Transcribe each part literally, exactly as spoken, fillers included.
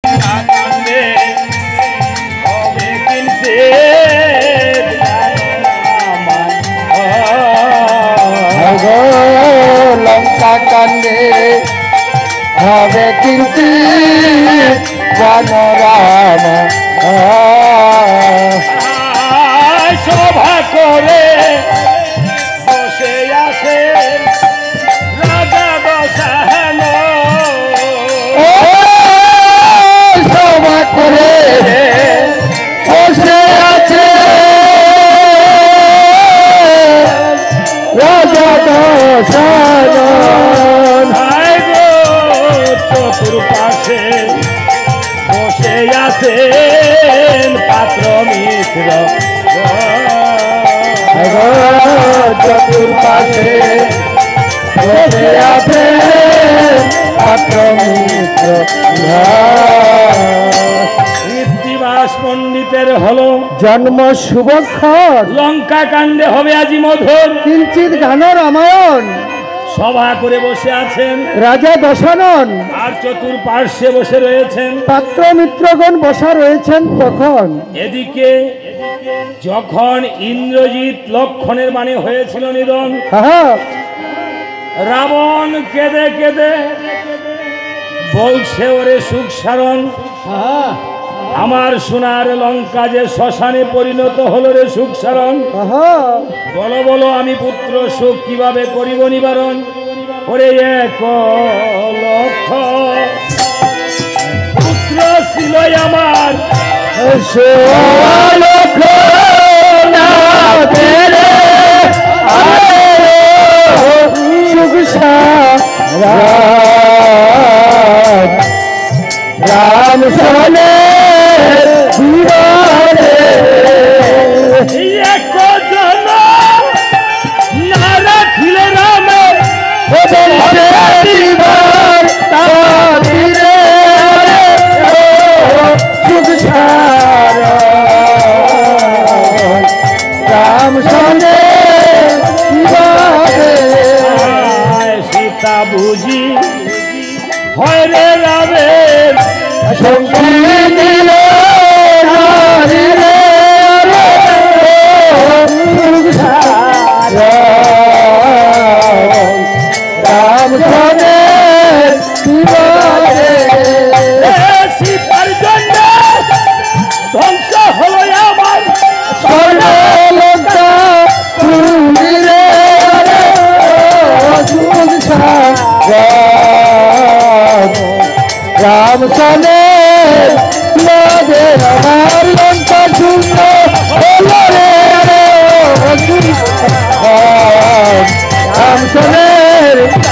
কান্দে হবে কিনছে লঙ্কা কান্দে হবে কিন্তু রাম সভা করে বসে আছে রাজা দশাহন সভা করে বসে আছে রাজা দশানন চতুর্পাশে বসে আছেন পাত্র মিত্র চতুর্পাশে বসে আছেন পাত্র মিত্র কৃত্তিবাস পণ্ডিতের হলো জন্ম শুভক্ষণ লঙ্কা কাণ্ডে হবে আজি মধুর কিঞ্চিত গান রামায়ণ সভা করে বসে আছেন রাজা দশানন আর চতুর্পার্শ্বে বসে রয়েছেন পাত্র মিত্রগণ বসা রয়েছেন তখন এদিকে যখন ইন্দ্রজিৎ লক্ষণের বাণী হয়েছিল নিধন রাবণ কেঁদে কেঁদে বলছে ওরে সুখ সারণ আমার সোনার লঙ্কা যে শ্মশানে পরিণত হলো রে সুখ সারণ বলো বলো আমি পুত্র সুখ কিভাবে করিব নিবারণ ওরে এক লক্ষ পুত্র ছিল আমার রাম সনে এক জন না রাখিলে রামে রাম সনে সীতা বুঝি হয় রে রামের রাম সনে সীতার জন্য ধ্বংস হলো আমার রাম সনে আমার লঙ্কা শূন্য রাম সনের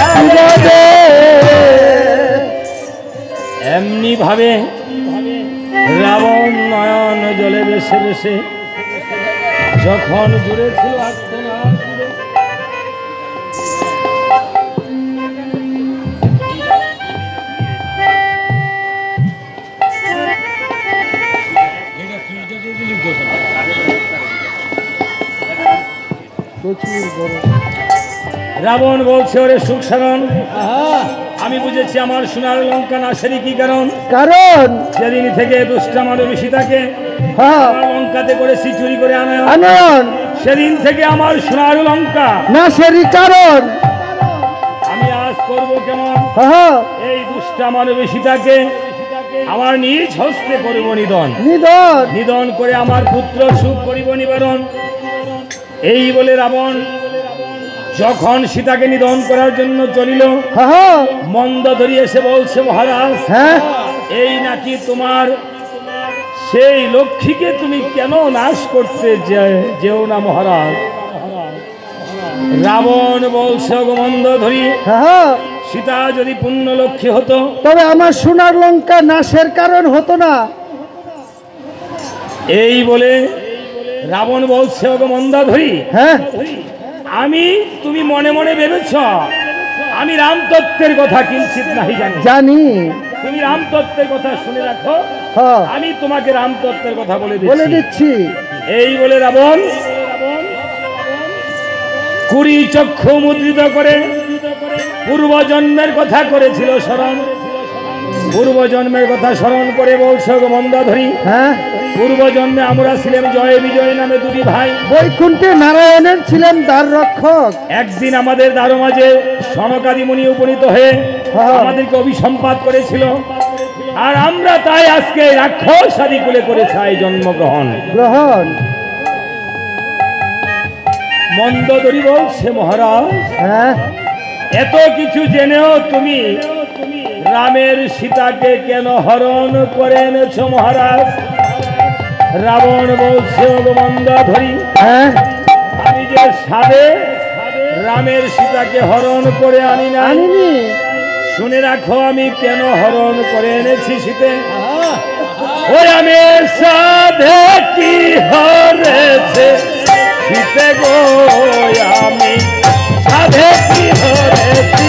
এমনি ভাবে রাবণ নয়ন জলে বেশে বেশে যখন জুড়ে ছিল আত্মনাদ রাবণ বলছে ওরে সুখ সারণ আমি বুঝেছি আমার সোনার লঙ্কা নাশেরই কি কারণ কারণ যেদিন থেকে দুষ্টা মানবী সীতাকে লঙ্কাতে করেছি চুরি করে আনয়ন সেদিন থেকে আমার সোনার লঙ্কা নাশেরই কারণ আমি আজ করব কেমন এই দুষ্টা মানবী সীতাকে আমার নিজ হস্তে করিব নিধন নিধন নিধন করে আমার পুত্র সুখ করিব নিবারণ এই বলে রাবণ যখন সীতাকে নিধন করার জন্য চলিল মন্দ ধরিয়ে এসে বলছে মহারাজ এই নাকি তোমার সেই লক্ষ্মীকে তুমি কেন নাশ করতে যেও না মহারাজ রাবণ বলছে গো মন্দ ধরি সীতা যদি পূর্ণ লক্ষ্মী হতো তবে আমার সোনার লঙ্কা নাশের কারণ হতো না এই বলে রাবণ বলছে গো মন্দাধরী হ্যাঁ আমি তুমি মনে মনে ভেবেছ আমি রামতত্ত্বের কথা কিঞ্চিত নাহি জানি জানি তুমি রামতত্ত্বের কথা শুনে রাখো আমি তোমাকে রামতত্ত্বের কথা বলে বলে দিচ্ছি এই বলে রাবণ কুড়ি চক্ষু মুদ্রিত করে পূর্ব জন্মের কথা করেছিল স্মরণ পূর্ব জন্মের কথা স্মরণ করে বলছো গো মন্দাধরী। হ্যাঁ, পূর্ব জন্মে আমরা ছিলাম জয় বিজয় নামে দুটি ভাই। বৈকুণ্ঠে নারায়ণের ছিলেন দ্বার রক্ষক। একদিন আমাদের দ্বারো মাঝে সনকাদি মুনি উপনীত হয়ে হ্যাঁ। আমাদেরকে অভিসম্পাত করেছিল, আর আমরা তাই আজকে রাক্ষস আদি কুলে করে চাই জন্মগ্রহণ। গ্রহণ। মন্দোদরী বলছে মহারাজ, হ্যাঁ, এত কিছু জেনেও তুমি রামের সীতাকে কেন হরণ করে এনেছ মহারাজ? রাবণ বলছে ওগো মন্দোদরী, হ্যাঁ, আমি যে সাধে রামের সীতাকে হরণ করে আনি না। আনিনি। শুনে রাখো আমি কেন হরণ করে এনেছি শীতে। ওই আমের সাধে কি হরেছে শীতে গো, আমি সাধে কি হরেছি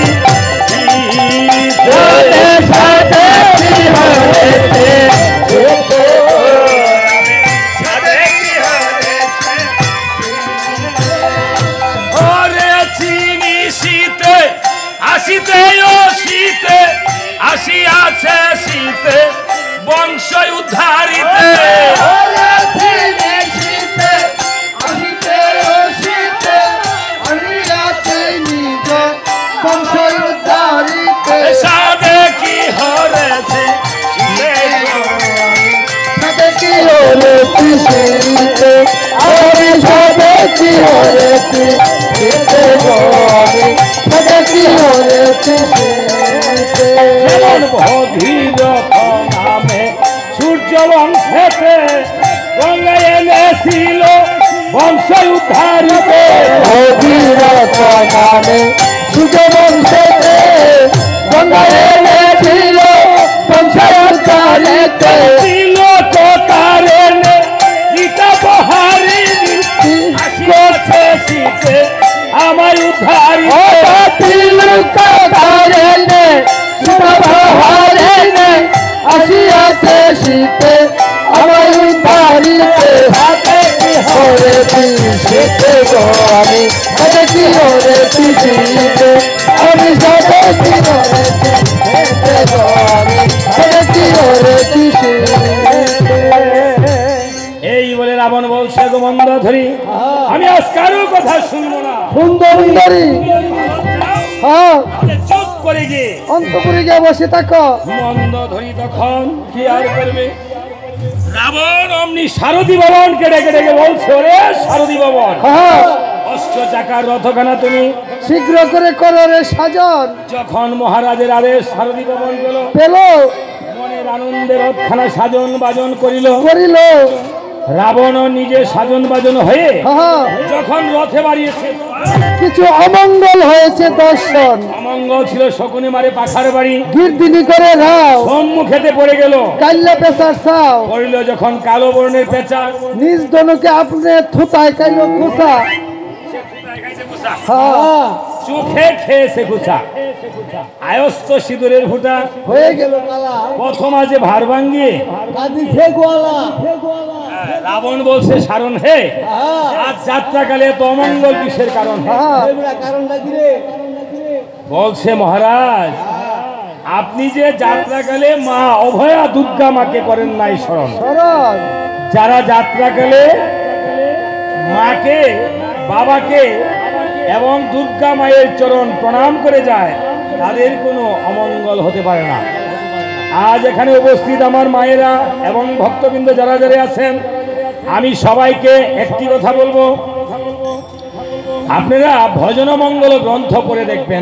শীতে, সাধে কি হরেছে শীতে, সাধে কি হরেছে হরেছি নিশীতে, আসিতে ও শীতে আসিয়াছে শীতে বংশ উদ্ধারিতে। সাধে কি হরেছে সাধে কি হরেছি শীতে, আমি সাধে কি হরেছি শীতে গো, সাধে কি হরেছি শীতে। যেমন ভগীরথ নামে সূর্য বংশেতে গঙ্গা এনেছিল বংশ উদ্ধারিতে। ভগীরথ নামে সূর্য বংশেতে গঙ্গা এনেছিল বংশ উদ্ধারিতে। ছিল তো তারে গীতা বহারিণী আসিয়াছে শীতে আমার উদ্ধারিতে। আসিয়াছে শীতে আমার উদ্ধারিতে। সাথে কি হরেছি শীতে গো, আমি সাথে কি হরেছি শীতে, আমি সাথে কি হরেছি শীতে গো, আমি সাথে কি হরেছি শীতে। এই বলে রাবণ বলছে গো মন্দোদরী, আমি আজ কারো কথা শুনবো না। সুন্দরী। হ্যাঁ, চুপ করে গিয়ে অন্তপুরে গিয়ে বসে থাকো। মন্দোদরী তখন কি আর করবে? রাবণ অমনি সারথি ভবনকে ডেকে ডেকে বলছে, ওরে সারথি ভবন, হ্যাঁ, অষ্ট চাকার রথখানা তুমি শীঘ্র করে করো রে সাজন। যখন মহারাজের আদেশ সারথি ভবন গেল, পেল, মনের আনন্দে রথখানা সাজন বাজন করিল করিল। রাবণ নিজে সাজন বাজন হয়ে হ্যাঁ, যখন রথে বাড়িয়েছে, কিছু অমঙ্গল হয়েছে দর্শন। অমঙ্গল ছিল শকুনি মারে পাখার বাড়ি, গিরদিনি করে রাও, সম্মুখেতে পড়ে গেল। কাল্লা পেশার চাও, পড়িল যখন কালো বর্ণের পেঁচা, নিজ দনকে আপনি থুতায় কাইল খোসা। হ্যাঁ, চোখে খেয়েছে ঘুষা, আয়স্ত সিঁদুরের ফুটা হয়ে গেল কালা, প্রথম আজে ভার ভাঙ্গিয়ে কাঁদিছে গোয়ালা। রাবণ বলছে, সারণ হে, আজ যাত্রাকালে তো অমঙ্গল কিসের কারণ? হ্যাঁ, বলছে মহারাজ, আপনি যে যাত্রাকালে মা অভয়া দুর্গা মাকে করেন নাই স্মরণ। শরণ, যারা যাত্রাকালে মাকে, বাবাকে এবং দুর্গা মায়ের চরণ প্রণাম করে যায়, তাদের কোনো অমঙ্গল হতে পারে না। আজ এখানে উপস্থিত আমার মায়েরা এবং ভক্তবৃন্দ যারা যারা আছেন, আমি সবাইকে একটি কথা বলবো, আপনারা ভজন মঙ্গল গ্রন্থ পড়ে দেখবেন।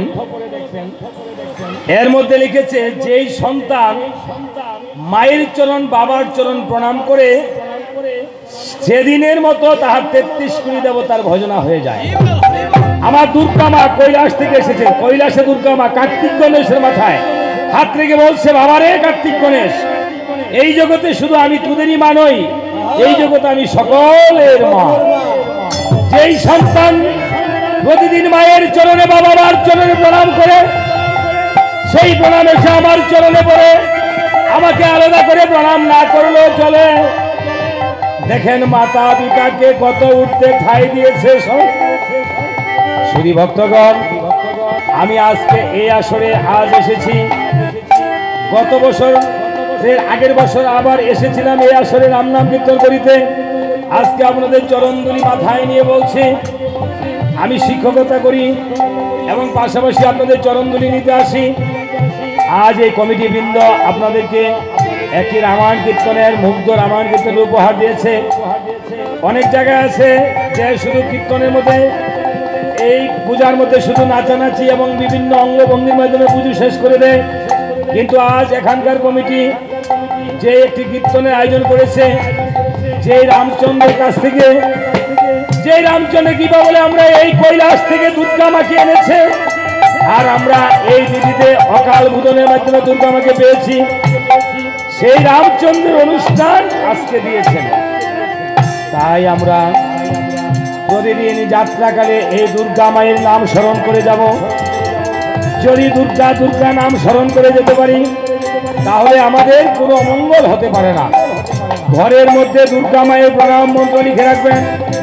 এর মধ্যে লিখেছে, যেই সন্তান মায়ের চরণ বাবার চরণ প্রণাম করে সেদিনের মতো তাহার তেত্রিশ কোটি দেবতার ভজনা হয়ে যায়। আমার দুর্গা মা কৈলাস থেকে এসেছে, কৈলাসে দুর্গা মা কার্তিক গণেশের মাথায় হাত রেখে বলছে, বাবারে কার্তিক গণেশ, এই জগতে শুধু আমি তোদেরই মা নই, এই জগতে আমি সকলের মা। যেই সন্তান প্রতিদিন মায়ের চরণে বা বাবার চরণে প্রণাম করে, সেই প্রণাম এসে আমার চরণে পড়ে, আমাকে আলাদা করে প্রণাম না করলেও চলে। দেখেন মাতা পিতাকে কত উঠতে ঠাই দিয়েছে। শুধু ভক্তগণ, আমি আজকে এই আসরে আজ এসেছি গত বছর এর আগের বছর আবার এসেছিলাম এই আসরে রাম নাম কীর্তন করিতে। আজকে আপনাদের চরণধুলি মাথায় নিয়ে বলছি, আমি শিক্ষকতা করি এবং পাশাপাশি আপনাদের চরণধুলি নিতে আসি। আজ এই কমিটি বৃন্দ আপনাদেরকে একটি রামায়ণ কীর্তনের মুগ্ধ রামায়ণ কীর্তনের উপহার দিয়েছে। অনেক জায়গায় আছে যে শুধু কীর্তনের মধ্যে এই পূজার মধ্যে শুধু নাচানাচি এবং বিভিন্ন অঙ্গভঙ্গির মাধ্যমে পুজো শেষ করে দেয়, কিন্তু আজ এখানকার কমিটি যে একটি কীর্তনের আয়োজন করেছে, যে রামচন্দ্রের কাছ থেকে যে রামচন্দ্র কৃপা বলে আমরা এই কৈলাস থেকে দুর্গা মাকে এনেছে, আর আমরা এই দিদিতে অকাল বোধনের মাধ্যমে দুর্গা মাকে পেয়েছি। সেই রামচন্দ্রের অনুষ্ঠান আজকে দিয়েছেন। তাই আমরা প্রতিদিন যাত্রাকালে এই দুর্গা মায়ের নাম স্মরণ করে যাব। যদি দুর্গা দুর্গা নাম স্মরণ করে যেতে পারি তাহলে আমাদের কোনো অমঙ্গল হতে পারে না। ঘরের মধ্যে দুর্গা মায়ের প্রণাম মন্ত্র লিখে রাখবেন।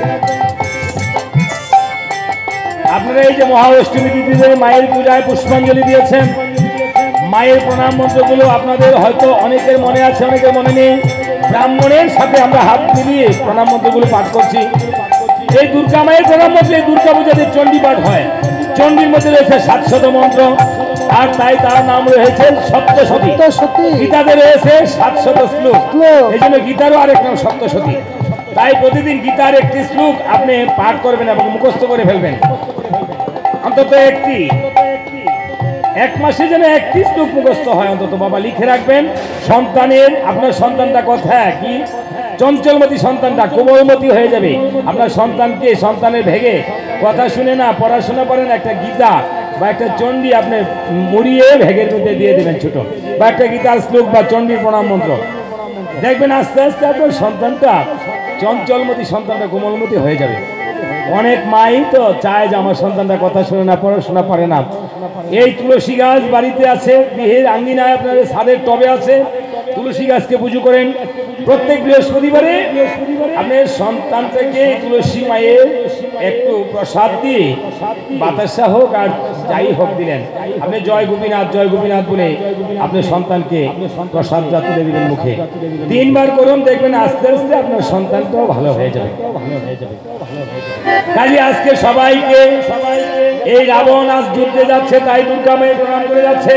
আপনারা এই যে মহা অষ্টমী তিথিতে মায়ের পূজায় পুষ্পাঞ্জলি দিয়েছেন, মায়ের প্রণাম মন্ত্রগুলো আপনাদের হয়তো অনেকের মনে আছে, অনেকের মনে নেই। ব্রাহ্মণের সাথে আমরা হাত মিলিয়ে প্রণাম মন্ত্রগুলো পাঠ করছি। এই দুর্গা মায়ের প্রণাম মন্ত্রে দুর্গা পূজাতে চণ্ডী পাঠ হয়। চণ্ডীর মধ্যে রয়েছে সাতশত মন্ত্র, আর তাই তার নাম রয়েছে সপ্তশতী। গীতাতে রয়েছে সাতশত শ্লোক, এই জন্য গীতারও আরেক নাম সপ্তশতী। তাই প্রতিদিন গীতার একটি শ্লোক আপনি পাঠ করবেন এবং মুখস্থ করে ফেলবেন, অন্তত একটি। এক মাসে যেন একটি শ্লোক মুখস্থ হয় অন্তত বাবা, লিখে রাখবেন। সন্তানের আপনার সন্তানটা কথা কি চঞ্চলমতি সন্তানটা কোমলমতি হয়ে যাবে। আপনার সন্তানকে সন্তানের ভেগে কথা শুনে না পড়াশোনা করেন, একটা গীতা বা একটা চণ্ডী আপনি মুড়িয়ে ভেগের মধ্যে দিয়ে দেবেন ছোট, বা একটা গীতার শ্লোক বা চণ্ডীর প্রণাম মন্ত্র, দেখবেন আস্তে আস্তে আপনার সন্তানটা চঞ্চলমতি সন্তানটা কোমলমতি হয়ে যাবে। অনেক মাই তো চায় যে আমার সন্তানটা কথা শুনে না পড়াশোনা পারে না। এই তুলসী গাছ বাড়িতে আছে, গৃহের আঙ্গিনায় আপনাদের ছাদের টবে আছে, তুলসী গাছকে পুজো করেন। প্রত্যেক বৃহস্পতিবারে আপনার সন্তান থেকে তুলসী মায়ের একটু প্রসাদ দিয়ে বাতাসা হোক আর যাই হোক দিলেন, আপনি জয় গোপীনাথ জয় গোপীনাথ বলে আপনার সন্তানকে প্রসাদটা তুলে দিবেন মুখে। তিনবার করুন, দেখবেন আস্তে আস্তে আপনার সন্তানটাও ভালো হয়ে যাবে। কাজে আজকে সবাইকে এই রাবণ আজ যুদ্ধে যাচ্ছে, তাই দুর্গা মায়ের প্রণাম করে যাচ্ছে।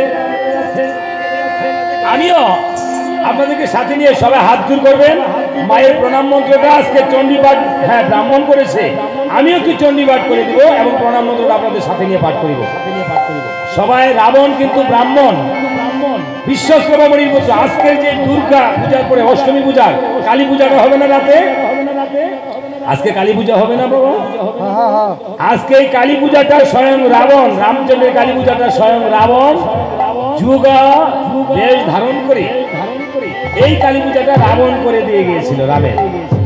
আমিও আপনাদেরকে সাথে নিয়ে সবাই হাত জোড় করবেন। মায়ের প্রণাম মন্ত্রটা আজকে চণ্ডী পাঠ, হ্যাঁ ব্রাহ্মণ করেছে, আমিও কি চণ্ডী পাঠ করে দিব এবং প্রণাম মন্ত্রটা আপনাদের সাথে নিয়ে পাঠ করিব। সবাই রাবণ কিন্তু ব্রাহ্মণ, বিশ্বস্তমণির পুত্র। আজকের যে দুর্গা পূজার পরে অষ্টমী পূজার কালী পূজাটা হবে না রাতে? আজকে কালী পূজা হবে না বাবা? আজকে এই কালী পূজাটা স্বয়ং রাবণ, রামচন্দ্রের কালী পূজাটা স্বয়ং রাবণ যুগা বেশ ধারণ করে এই কালী পূজাটা রাবণ করে দিয়ে গিয়েছিল রামের।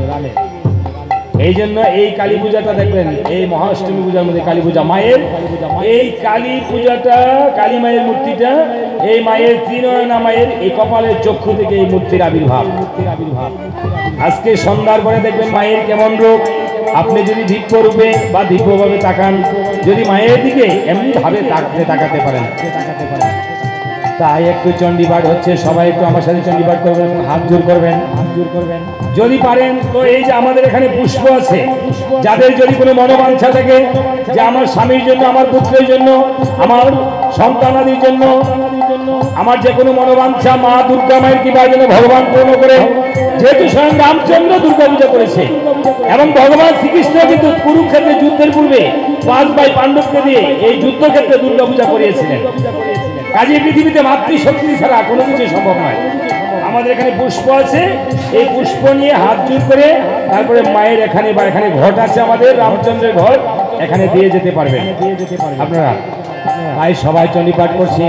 এই জন্য এই কালী পূজাটা দেখবেন, এই মহাষ্টমী পূজার মধ্যে কালী পূজা মায়ের, এই কালী পূজাটা কালী মায়ের মূর্তিটা, এই মায়ের ত্রিনয়না মায়ের এই কপালের চক্ষু থেকে এই মূর্তির আবির্ভাব। আজকে সন্ধ্যার পরে দেখবেন মায়ের কেমন রূপ। আপনি যদি দিব্য রূপে বা দিব্যভাবে তাকান, যদি মায়ের দিকে এমনি ভাবে তাকাতে তাকাতে পারেন, তাই একটু চণ্ডী পাঠ হচ্ছে, সবাই একটু আমার সাথে চণ্ডী পাঠ করবেন, হাত জোড় করবেন, হাত জোড় করবেন যদি পারেন। তো এই যে আমাদের এখানে পুষ্প আছে, যাদের যদি কোনো মনোবাঞ্ছা থাকে যে আমার স্বামীর জন্য, আমার পুত্রের জন্য, আমার সন্তানাদির জন্য, আমার যে কোনো মনোবাঞ্ছা মা দুর্গা মায়ের কৃপা যেন ভগবান পূর্ণ করে। যেহেতু স্বয়ং রামচন্দ্র দুর্গা পূজা করেছে এবং ভগবান শ্রীকৃষ্ণ কিন্তু কুরুক্ষেত্রে যুদ্ধের পূর্বে পাঁচ ভাই পাণ্ডবকে দিয়ে এই যুদ্ধক্ষেত্রে দুর্গা পূজা করিয়েছিলেন। কাজে পৃথিবীতে মাতৃশক্তি ছাড়া কোনো কিছু সম্ভব নয়। আমাদের এখানে পুষ্প আছে, এই পুষ্প নিয়ে হাত জোড় করে তারপরে মায়ের এখানে বা এখানে ঘট আছে আমাদের রামচন্দ্রের ঘট, এখানে দিয়ে যেতে পারবেন আপনারা। তাই সবাই চণ্ডী পাঠ করছি।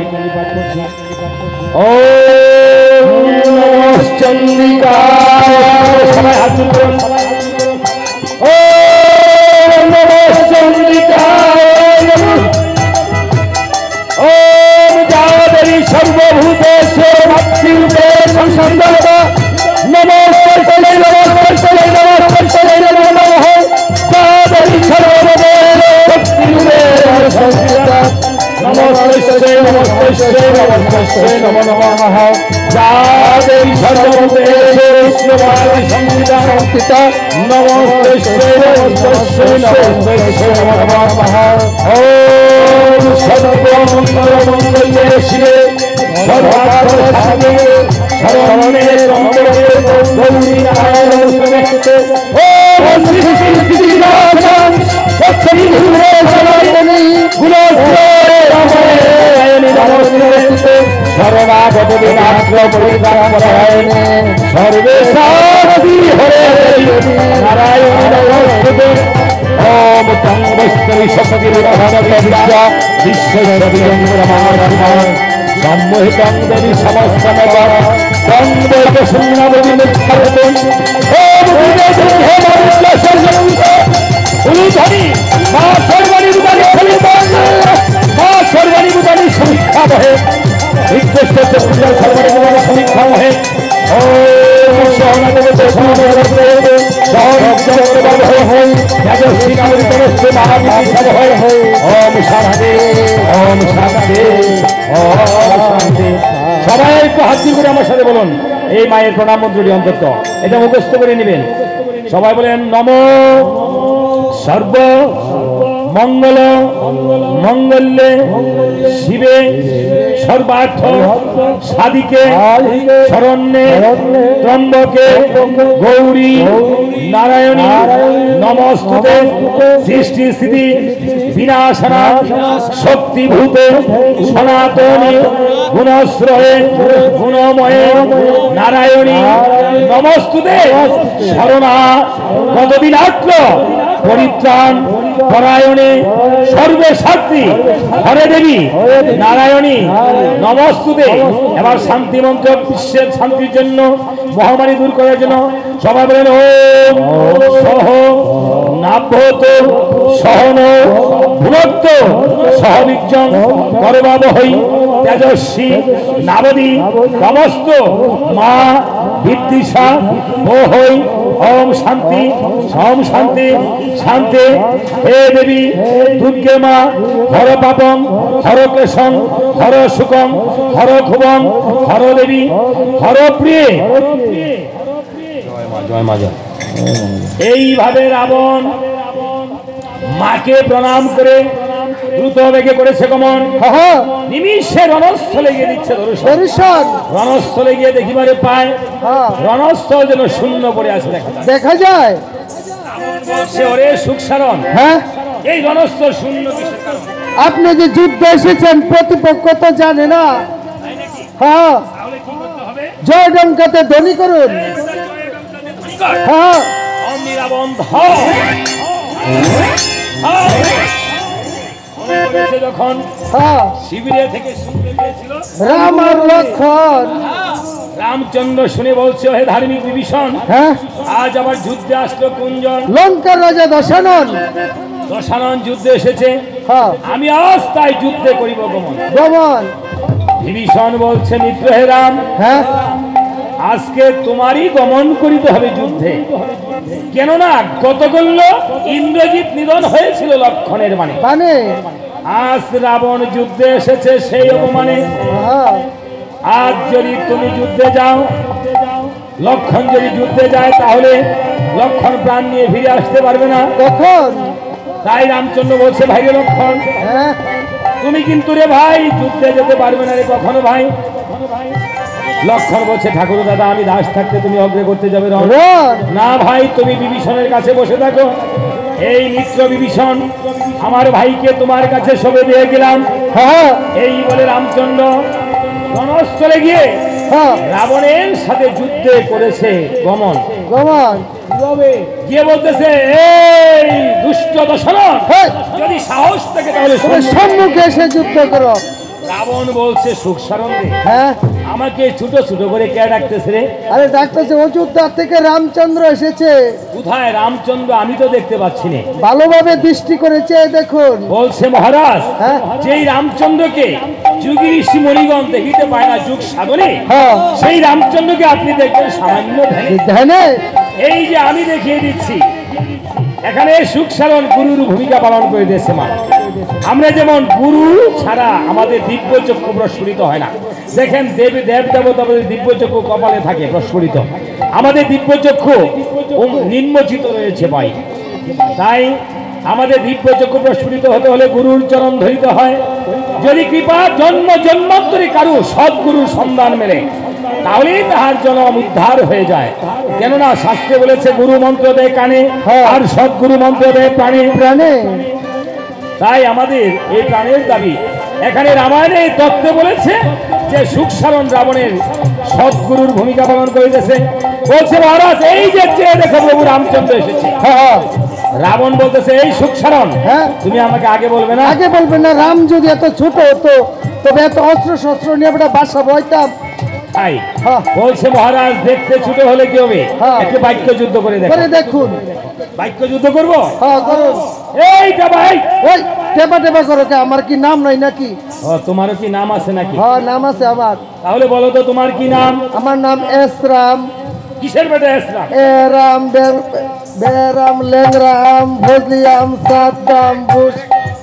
ওম নমঃ চণ্ডিকায়, সবাই হাত জোড় করুন। ওম নমঃ চণ্ডিকায়, ওম যাদেবী সর্বভূতেষু ভক্তিরূপে সংসন্দতা, নমস্তে নমস্তে নমস্তে নমঃ যাদেবী সর্বভূতেষু ভক্তিরূপে সংসন্দতা, নমস্তে নমস্তে নমস্তে নমো নমঃ যা দেবী সর্বভূতেষু বিষ্ণুমাদি সংস্থিতা নমস্তে নমস্তে নমস্তে নমো নমঃ ওম সর্বমঙ্গলমঙ্গলে শিবে সর্বার্থসাধকে শরণ্যে ত্র্যম্বকে গৌরী নারায়ণী নমস্তে ওম শ্রী শ্রী শ্রী রাম সত্যি ভূরে সনাতনী গুণশ্রী রামায়ণী নমস্তে শরণাগত বিনাশ্র পরিত্রাণপরায়ণে সর্বেশান্তি হরে নারায়ণী নমস্তে ওম তং বৈষ্ণবী শক্তি বিদ্যা বিশ্বজগৎ সম্মোহিতং দেবী সমস্তমবর তং বৈক শূন্যবতী মুখ্যবতী ওম বিদেশে হে মনুষ্য সর্বভূত উলুধ্বনি মা সর্বাণী ভূতানি মা সর্বাণী ভূতানি সমীক্ষা বহে বিদ্বেষ্ট চক্র সর্বাণী ভূতানি সমীক্ষা বহে ওম সহনাদেবতে সহনাদেবতে সহনজগৎ হই তেজস্বী নামৃতস্তে মহাবিদ্যাধর হই ওম শান্তি ওম শান্তি ওম শান্তি। সবাই একটু হাত দিয়ে করে আমার সাথে বলুন এই মায়ের প্রণাম মন্ত্রটি অন্তত এটা মুখস্থ করে নেবেন। সবাই বলেন নমো সর্ব মঙ্গল মঙ্গলে শিবে সর্বার্থ সাধিকে শরণ্যে ত্র্যম্বকে গৌরী নারায়ণী নমস্তুতে সৃষ্টি স্থিতি বিনাশনা শক্তিভূতে সনাতনী গুণশ্রয়ে গুণময়ে নারায়ণী নমস্তুতে শরণা গতবিনাত্র পরিত্রাণ পরায়ণে সর্বশক্তি হরে দেবী নারায়ণী নমস্তুতে। এবার শান্তি মন্ত্র বিশ্বের শান্তির জন্য মহামারী দূর করার জন্য সবাই বলেন ওম সহ নাভ্যত সহন ভুনক্ত সহবিজ্জং করবাবহৈ তেজস্বী নাবদী নমস্ত মা বিদ্বিষা ও হই ওম শান্তি ওম শান্তি শান্তি। হে দেবী দুর্গে মা হর পাপম হর কেশম হর সুখম হর খুবম হর দেবী হর প্রিয়ে জয় মা জয়। এইভাবে রাবণ মাকে প্রণাম করে দ্রুত বেগে করেছে গমন। নিমিষে রণস্থলে গিয়ে দিচ্ছে দর্শন। রণস্থলে গিয়ে দেখিবারে পায় রণস্থল যেন শূন্য পড়ে আছে দেখা যায়। বলছে ওরে সুখসারণ, হ্যাঁ এই রণস্থল শূন্য কিসের কারণ? আপনি যে যুদ্ধে এসেছেন প্রতিপক্ষ তো জানে না। হ্যাঁ জয় ডঙ্কাতে ধ্বনি করুন। হ্যাঁ অমনি রাবণ যখন শিবিরে থেকে শুনতে পেয়েছিল রাম আর লক্ষণ, রামচন্দ্র শুনে বলছে হে ধার্মিক বিভীষণ, হ্যাঁ আজ আবার যুদ্ধে আসলো কোনজন? লঙ্কার রাজা দশানন। দশানন যুদ্ধে এসেছে, হ্যাঁ আমি আজ তাই যুদ্ধে করিব গমন। গমন বিভীষণ বলছে মিত্র হে রাম, হ্যাঁ আজকে তোমারই গমন করিতে হবে যুদ্ধে। কেননা গতকল্য ইন্দ্রজিৎ নিধন হয়েছিল লক্ষণের মানে মানে আজ রাবণ যুদ্ধে এসেছে সেই অপমানে। আজ যদি তুমি যুদ্ধে যাও, লক্ষণ যদি যুদ্ধে যায় তাহলে লক্ষণ প্রাণ নিয়ে ফিরে আসতে পারবে না। কখন? তাই রামচন্দ্র বলছে ভাই রে লক্ষণ, তুমি কিন্তু রে ভাই যুদ্ধে যেতে পারবে না রে কখনো ভাই। লক্ষণ বলছে ঠাকুর দাদা আমি দাস থাকতে তুমি অগ্রে করতে যাবে না ভাই, তুমি বিভীষণের কাছে বসে থাকো। এই মিত্র বিভীষণ আমার ভাইকে তোমার কাছে সবে দিয়ে গেলাম। এই বলে রামচন্দ্র রণস্থলে গিয়ে রাবণের সাথে যুদ্ধে করেছে গমন। গমন গিয়ে বলতেছে এই দুষ্ট দশরথ, যদি সাহস থাকে তাহলে সম্মুখে এসে যুদ্ধ করো। রাবণ বলছে সুখসারণ রে, হ্যাঁ আমাকে ছোট ছোট করে কে ডাকতেছে রে? আরে ডাকতেছে অযোধ্যা থেকে রামচন্দ্র এসেছে। কোথায় রামচন্দ্র? আমি তো দেখতে পাচ্ছি না। ভালোভাবে দৃষ্টি করেছে দেখুন। বলছে মহারাজ, হ্যাঁ যেই রামচন্দ্রকে যুগী ঋষি মণিগণ দেখিতে পায় না যুগ সাধনে, হ্যাঁ সেই রামচন্দ্রকে আপনি দেখবেন সামান্য ধ্যানে। এই যে আমি দেখিয়ে দিচ্ছি, এখানে সুখসারণ গুরুর ভূমিকা পালন করে দিয়েছে মা। আমরা যেমন গুরু ছাড়া আমাদের দিব্য চক্ষু প্রস্ফুরিত হয় না। দেখেন দেবী দেব দেবতা দিব্য চক্ষু কপালে থাকে প্রস্ফুরিত, আমাদের দিব্য চক্ষু নিম্নচিত রয়েছে ভাই। তাই আমাদের দিব্য চক্ষু প্রস্ফুরিত হতে হলে গুরুর চরণ ধরিতে হয়। যদি কৃপা জন্ম জন্মান্তরে কারু সদ্গুরুর সন্ধান মেলে তাহলেই তাহার জনম উদ্ধার হয়ে যায়। কেননা শাস্ত্রে বলেছে গুরু মন্ত্র দেয় কানে আর সদ্গুরু মন্ত্র দেয় প্রাণে প্রাণে। তাই আমাদের এই প্রাণের দাবি। এখানে রামায়ণে তত্ত্বে বলেছে যে সুখসারণ রাবণের সদ্গুরুর ভূমিকা পালন করিতেছে। বলছে মহারাজ এই যে চেয়ে দেখো প্রভু রামচন্দ্র এসেছে। রাবণ বলতেছে এই সুখসারণ, হ্যাঁ তুমি আমাকে আগে বলবে না? আগে বলবে না? রাম যদি এত ছোট হতো তবে এত অস্ত্র শস্ত্র নিয়ে আমরা বাসা বইতাম। তাই বলছে মহারাজ দেখতে ছোট হলে কি হবে, একটু বাক্য যুদ্ধ করে দেখুন। বাক্য যুদ্ধ করবো? হ্যাঁ করুন। এইটা ভাই ওই টেপা টেপা করো কে? আমার কি নাম নাই নাকি? ও তোমারও কি নাম আছে নাকি? হ্যাঁ নাম আছে আমার। তাহলে বলো তো তোমার কি নাম? আমার নাম এস রাম। কিসের বেটা এস রাম? এ রাম বেরাম লেংরাম ভজলিয়াম সাদ্দাম বুশ।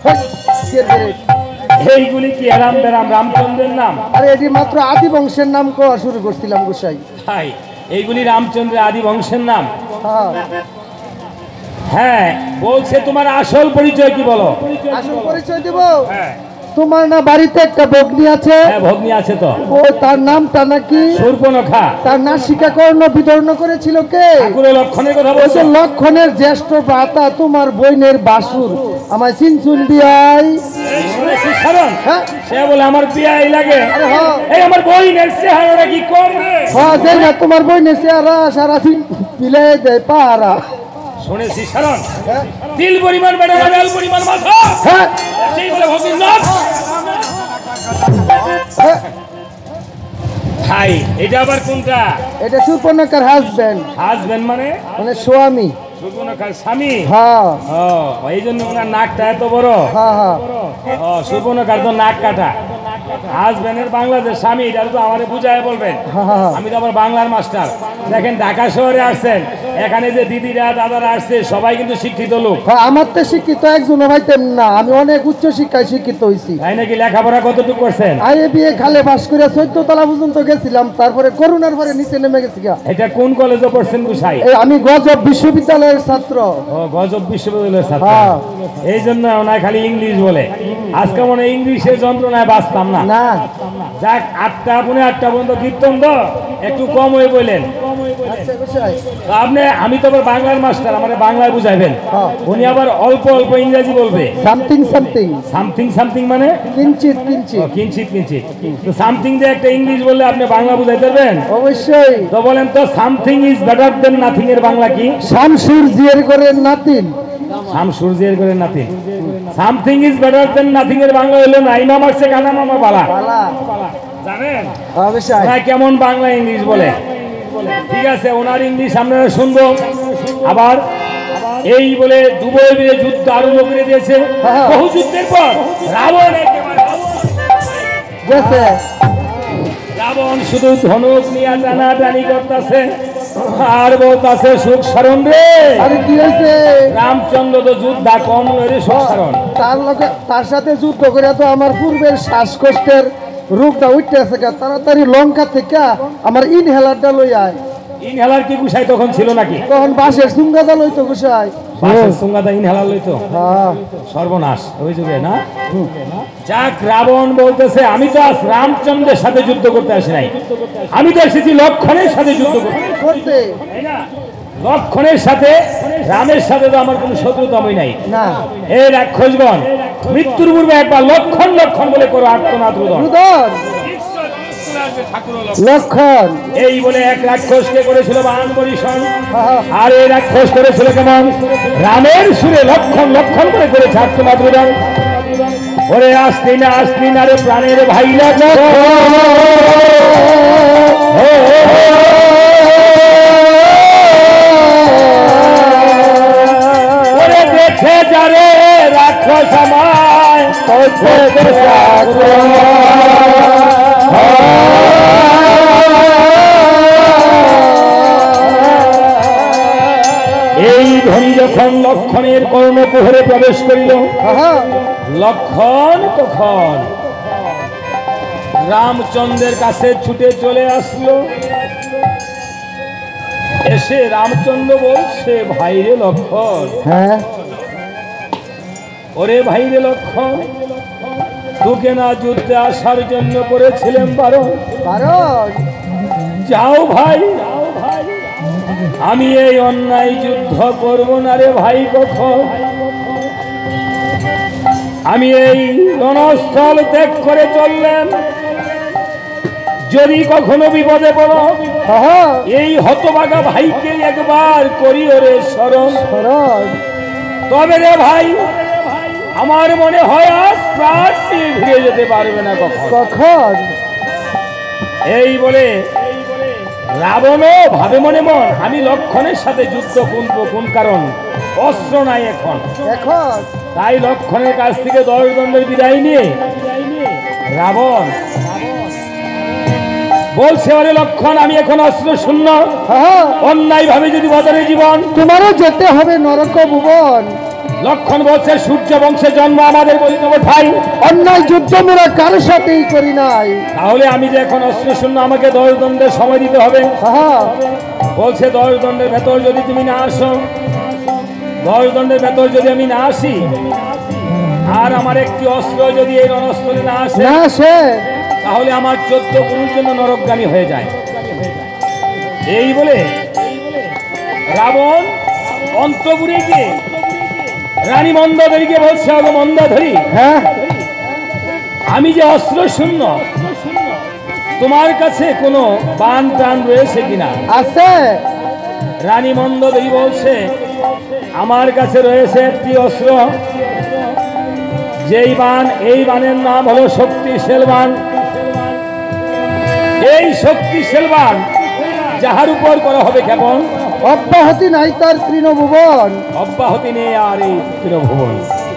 এইগুলি কি রাম বেরাম রামচন্দ্রের নাম? আরে এটি মাত্র আদি বংশের নাম কোয়া শুরু করছিলাম গোসাই। তাই এইগুলি রামচন্দ্রের আদি বংশের নাম? হ্যাঁ হ্যাঁ। বলছে তোমার আসল পরিচয় কি বলো? আসল পরিচয় দিব? হ্যাঁ। তোমার না বাড়িতে একটা ভগ্নী আছে? হ্যাঁ ভগ্নী আছে তো। ও তার নামটা নাকি শূর্পণখা। তার নাসিকা কর্ণ বিতরণ করেছিল কে? ঠাকুরের লক্ষণের কথা বলছে। লক্ষণের জ্যেষ্ঠ ভ্রাতা তোমার বোনের বাসুর আমায় চিনচুন দিয়াই। হ্যাঁ সে বলে আমার বিয়াই লাগে। এই আমার বোনের চেহারা কি করবে? হ্যাঁ দেখ না তোমার বোনের চেহারা সারা দিন পিলে দেয় পাহারা। শুনেছি সারণ তিল পরিমাণ বেড়ে বেল পরিমাণ মাথা। হ্যাঁ সেই বলে ভগিন নাথ। ভাই এটা আবার কোনটা? এটা সুপর্ণকার হাজবেন্ড। হাজবেন্ড মানে? মানে স্বামী। সুপর্ণকার স্বামী? হ্যাঁ। ও এই জন্য ওনার নাকটা এত বড়। হ্যাঁ হ্যাঁ। ও সুপর্ণকার তো নাক কাটা। হাজবেন্ডের বাংলাদেশ স্বামী, এটা তো আমারে বুঝায় বলবেন। আমি তো আবার বাংলার মাস্টার। দেখেন ঢাকা শহরে আসছেন, এখানে যে দিদিরা দাদারা আসছে সবাই কিন্তু শিক্ষিত লোক। আমার তো শিক্ষিত একজন হইতেন না, আমি অনেক উচ্চ শিক্ষায় শিক্ষিত হয়েছি। তাই নাকি? লেখাপড়া কতটুকু করছেন? আই বিয়ে খালে পাস করে চোদ্দ তলা পর্যন্ত গেছিলাম, তারপরে করোনার পরে নিচে নেমে গেছি। এটা কোন কলেজে পড়ছেন গুসাই? আমি গজব বিশ্ববিদ্যালয়ের ছাত্র। ও গজব বিশ্ববিদ্যালয়ের ছাত্র। এই জন্য ওনায় খালি ইংলিশ বলে। আজকে মনে ইংলিশের যন্ত্রণায় বাঁচতাম না। না যাক আটটা পৌনে আটটা পর্যন্ত কীর্তন তো একটু কম হয়ে বললেন আপনি। আমি তো আবার বাংলার মাস্টার, আমার বাংলায় বুঝাইবেন। উনি আবার অল্প অল্প ইংরেজি বলবে। সামথিং সামথিং সামথিং সামথিং মানে কিঞ্চিত কিঞ্চিত কিঞ্চিত কিঞ্চিত। তো সামথিং দিয়ে একটা ইংলিশ বললে আপনি বাংলা বুঝাইতে পারবেন? অবশ্যই। তো বলেন তো something is better than nothing এর বাংলা কি? শামসুর জিয়ার করে নাতিন। শামসুর জিয়ার করে নাতিন। Something is better than nothing এর বাংলা হলো নাই মামার সে কানা মামা বালা। জানেন অবশ্যই কেমন বাংলা ইংলিশ বলে। ঠিক আছে ওনার ইংলিশ আপনারা শুনবো। আবার এই বলে দুবই মিলে যুদ্ধ আরম্ভ করে দিয়েছে। বহু যুদ্ধের পর রাবণ গেছে। রাবণ শুধু ধনুক নিয়ে টানা টানি করতেছে আর বলতেছে সুখ সারণ রে। আরে কি হয়েছে? রামচন্দ্র তো যুদ্ধা কম রে সুখ সারণ। তার লোকে তার সাথে যুদ্ধ করে তো আমার পূর্বের শ্বাসকষ্টের রোগটা উঠতে আছে। তাড়াতাড়ি লঙ্কা থেকে আমার ইনহেলারটা লই আয়। ইনহেলার কি গুসাই তখন ছিল নাকি? তখন বাঁশের সুঙ্গাদা লইতো গুসাই। বাঁশের সুঙ্গাদা ইনহেলার লইতো? সর্বনাশ ওই যুগে না। যাক রাবণ বলতেছে আমি তো আজ রামচন্দ্রের সাথে যুদ্ধ করতে আসি নাই, আমি তো এসেছি লক্ষণের সাথে যুদ্ধ করতে। লক্ষণের সাথে রামের সাথে তো আমার কোনো শত্রুতামই নাই। না এই রাক্ষসগণ মৃত্যুর পূর্বে একবার লক্ষণ লক্ষণ বলে করো আত্মনাথ রুদন। লক্ষণ এই বলে এক রাক্ষসকে করেছিল বান বরিশন। আর এই রাক্ষস করেছিল কেমন? রামের সুরে লক্ষণ লক্ষণ করে করেছে আত্মনাথ রুদন। ওরে আসতি না আসতি না রে প্রাণের ভাই লক্ষণ, ওরে দেখে যারে রাক্ষস আমায় এই ধ্বনি যখন লক্ষণের কর্ণকুহরে প্রবেশ করিল লক্ষণ তখন রামচন্দ্রের কাছে ছুটে চলে আসলো। এসে রামচন্দ্র বলছে, ভাইরে লক্ষণ, হ্যাঁ ওরে ভাইরে লক্ষণ, তোকে না যুদ্ধে আসার জন্য করেছিলাম বারণ। কারণ যাও ভাই, আমি এই অন্যায় যুদ্ধ করব না রে ভাই। কখন আমি এই রণস্থল ত্যাগ করে চললাম, যদি কখনো বিপদে পড়ো হ্যাঁ এই হতভাগা ভাইকে একবার করি ওরে স্মরণ। কারণ তবে রে ভাই, আমার মনে হয় আজ প্রাণ নিয়ে ফিরে যেতে পারবে না কখন। কখন এই বলে রাবণও ভাবে মনে মন, আমি লক্ষণের সাথে যুদ্ধ করবো, কোন কারণ অস্ত্র নাই এখন। এখন তাই লক্ষণের কাছ থেকে দশ দণ্ডের বিদায় নিয়ে রাবণ বলছে, ওরে লক্ষণ, আমি এখন অস্ত্র শূন্য, হ্যাঁ অন্যায় ভাবে যদি বদলে জীবন, তোমারও যেতে হবে নরক ভুবন। লক্ষণ বলছে, সূর্য বংশে জন্ম আমাদের বলিতব ঠাই, অন্যায় যুদ্ধ মোরা কারোর সাথেই করি নাই। তাহলে আমি যে এখন অস্ত্র শূন্য, আমাকে দশ দণ্ডের সময় দিতে হবে। হ্যাঁ বলছে, দশ দণ্ডের ভেতর যদি তুমি না আসো, দশ দণ্ডের ভেতর যদি আমি না আসি, আর আমার একটি অস্ত্র যদি এই রণস্থলে না আসে, না সে তাহলে আমার চোদ্দ গুরুর জন্য নরকগামী হয়ে যায়। এই বলে রাবণ অন্তপুরে গিয়ে রানী মন্দাধরীকে বলছে, ওগো মন্দাধরী, হ্যাঁ আমি যে অস্ত্র শূন্য, তোমার কাছে কোনো বান টান রয়েছে কিনা? আছে। রানী মন্দাধরী বলছে, আমার কাছে রয়েছে একটি অস্ত্র, যেই বান, এই বানের নাম হলো শক্তিশাল বান। এই শক্তিশাল বান যাহার উপর করা হবে ক্ষেপণ, অব্যাহতি নাই তার তৃণভুবন। অব্যাহতি নেই আর এই তৃণভুবন।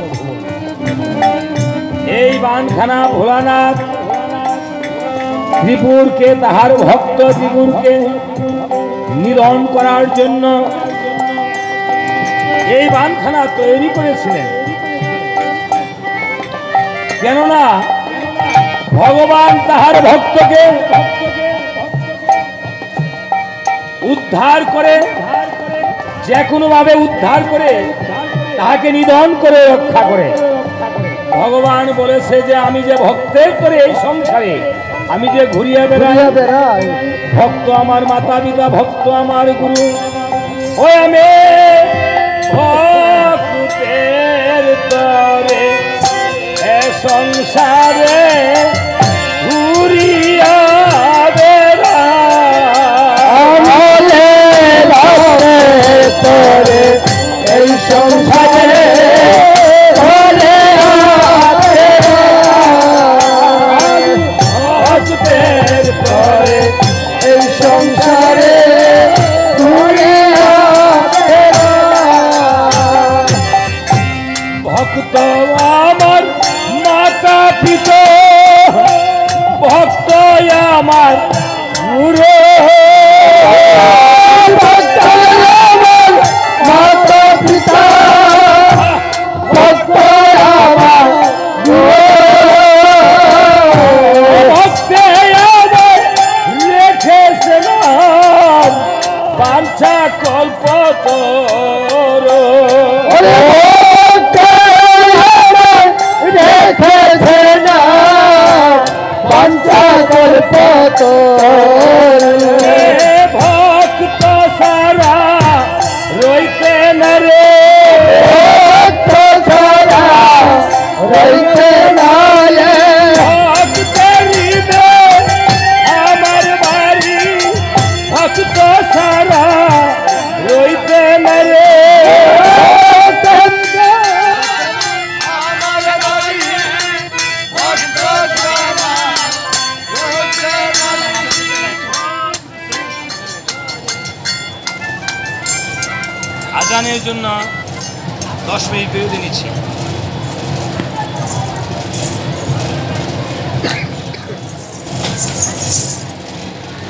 এই বানখানা ভোলানাথ ত্রিপুরকে, তাহার ভক্ত ত্রিপুরকে নিধন করার জন্য এই বানখানা তৈরি করেছিলেন। কেননা ভগবান তাহার ভক্তকে উদ্ধার করে, যে কোনো ভাবে উদ্ধার করে তাহাকে নিধন করে রক্ষা করে। ভগবান বলেছে যে আমি যে ভক্তের করে এই সংসারে আমি যে ঘুরিয়ে বেড়াই, বেড়াই ভক্ত আমার মাতা পিতা, ভক্ত আমার গুরু, ওই আমি ভক্তের তরে এ সংসারে ঘুরিয়া তরে এই সংসারে ভক্তের তরে এই সংসারে ভক্ত আমার মাতা পিতা, ভক্ত আমার গুরু, মাতা পিতা ভক্ত আমার ভক্তে আমার রেখেছে নাম, বাঞ্ছা কল্প তোর, রেখেছে না পঞ্চা কল্প তোর। ভক্ত সারা রইতে না রে, ভক্ত সারা রইতে না রে, ভক্তের আমার বাড়ি, ভক্ত সারা রইতে না রে। আজানের জন্য দশ মিনিট বিরতি নিচ্ছি।